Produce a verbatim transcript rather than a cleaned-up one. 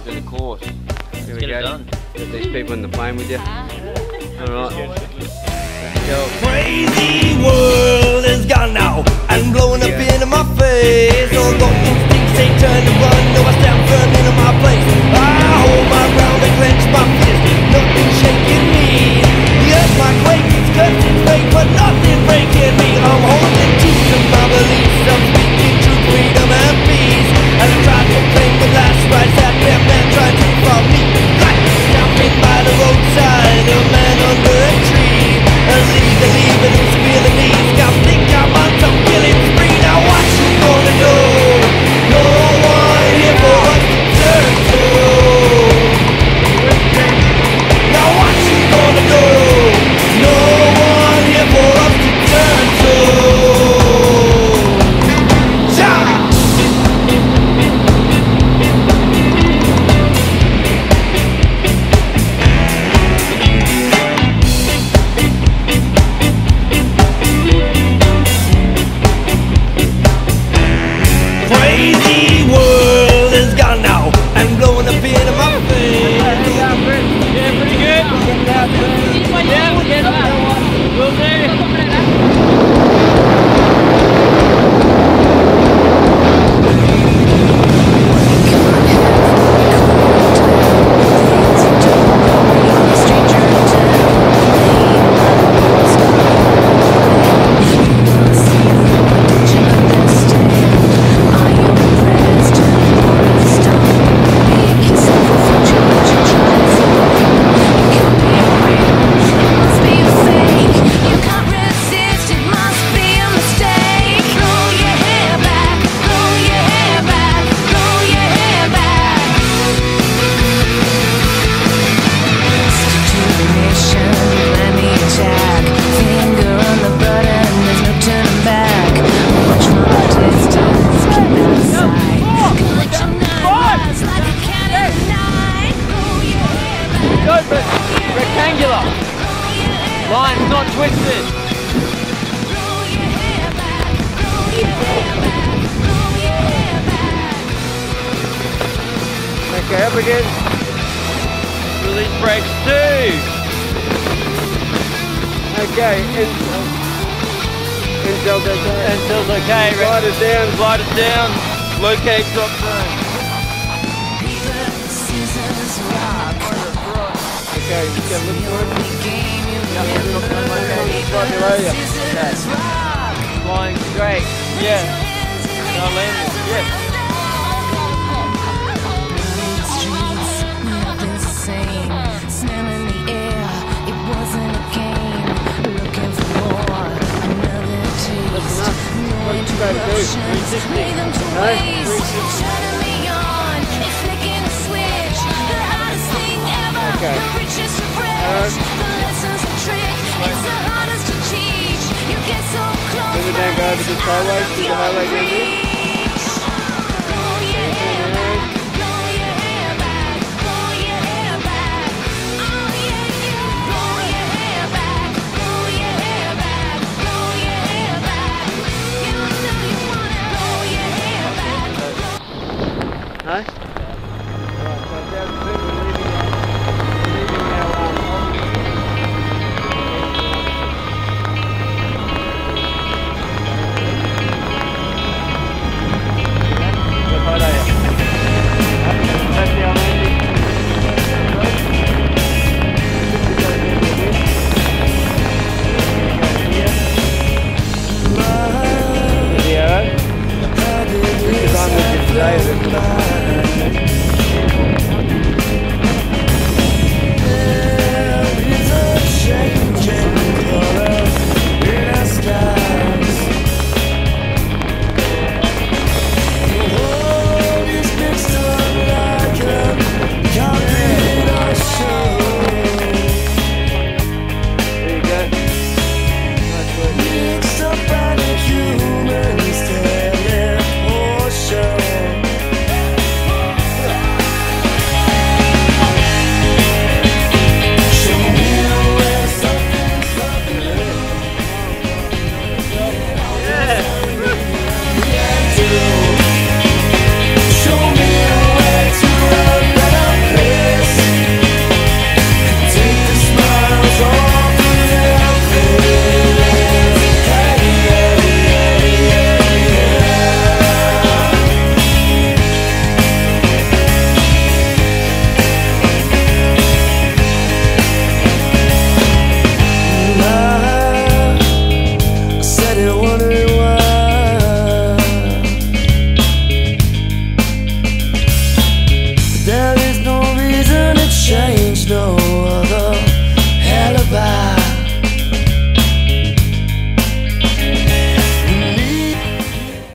to the course. Here Let's we get go. it done. Got these people in the plane with you. Alright. Let's go. Crazy world is gone now and blowing up Yeah. into my face. All those instincts say turn to run. No, I stand firm into my place. I hold my ground and clench my fist. Nothing shaking me. The earth might quake, it's cursed, it's fake, but nothing breaking me. I'm holding true to my beliefs. I'm speaking true freedom and peace. And I try to claim the last rights that their man tried to rob me. Like camping by the roadside, a man under a tree. Illegally, but who's feeling these? Got think I'm on some killing spree. Now what you gonna do? No one here for us to turn to. Now what you gonna do? No one here for us to turn to. Shout! Crazy world is gone now and blowing up into my face. Yeah, pretty good. Yeah, we'll get it. Will do. Rectangular. Lines not twisted. Okay, up again. Release brakes two. Okay, in- Intel's okay. Intel's okay. Slide it down. Slide it down. Locate drop zone. Okay, just get a look for it. Flying straight. Yeah. Now landing. Yeah. What did you try to do? three sixty. No? three sixty. Okay. Alright. Then we don't go over the highway, see the highway goes in.